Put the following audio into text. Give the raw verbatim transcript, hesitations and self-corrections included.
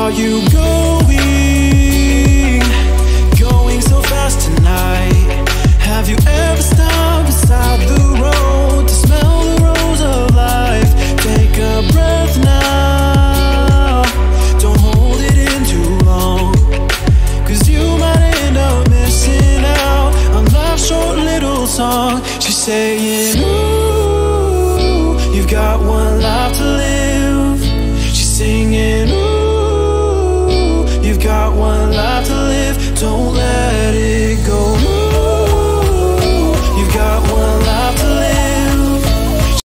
are you going? Going so fast tonight. Have you ever stopped beside the road to smell the rose of life? Take a breath now, don't hold it in too long, 'cause you might end up missing out on life's short little song. She's saying, ooh,